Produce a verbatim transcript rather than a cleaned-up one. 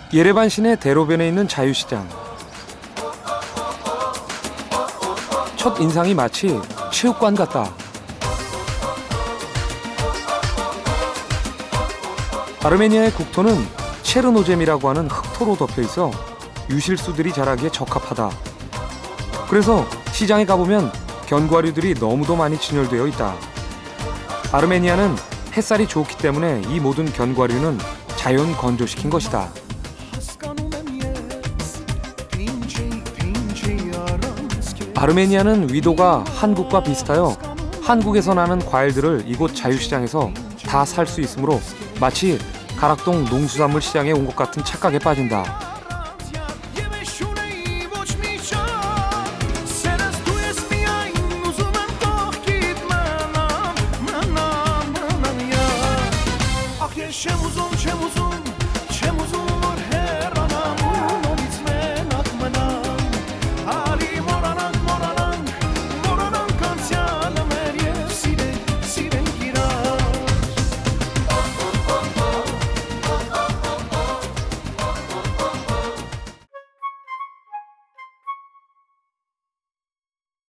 예레반 시내 대로변에 있는 자유시장. 첫 인상이 마치 체육관 같다. 아르메니아의 국토는 체르노젬이라고 하는 흑토로 덮여 있어 유실수들이 자라기에 적합하다. 그래서 시장에 가보면 견과류들이 너무도 많이 진열되어 있다. 아르메니아는 햇살이 좋기 때문에 이 모든 견과류는 자연 건조시킨 것이다. 아르메니아는 위도가 한국과 비슷하여 한국에서 나는 과일들을 이곳 자유시장에서 다 살 수 있으므로 마치 가락동 농수산물 시장에 온 것 같은 착각에 빠진다. Çem uzun, çem uzun, çem uzun